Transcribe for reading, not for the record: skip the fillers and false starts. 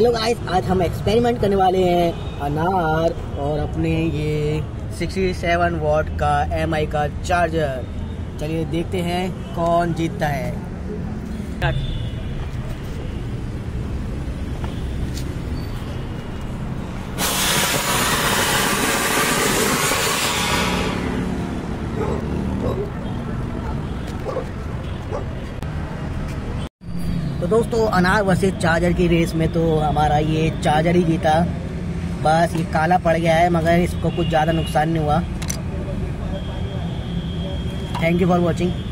Hello guys, आज हम experiment करने वाले हैं अनार और अपने ये 67 वॉट का MI का चार्जर। चलिए देखते हैं कौन जीतता है। तो दोस्तों, अनार वर्सेस चार्जर की रेस में तो हमारा ये चार्जर ही जीता। बस ये काला पड़ गया है, मगर इसको कुछ ज़्यादा नुकसान नहीं हुआ। Thank you for watching.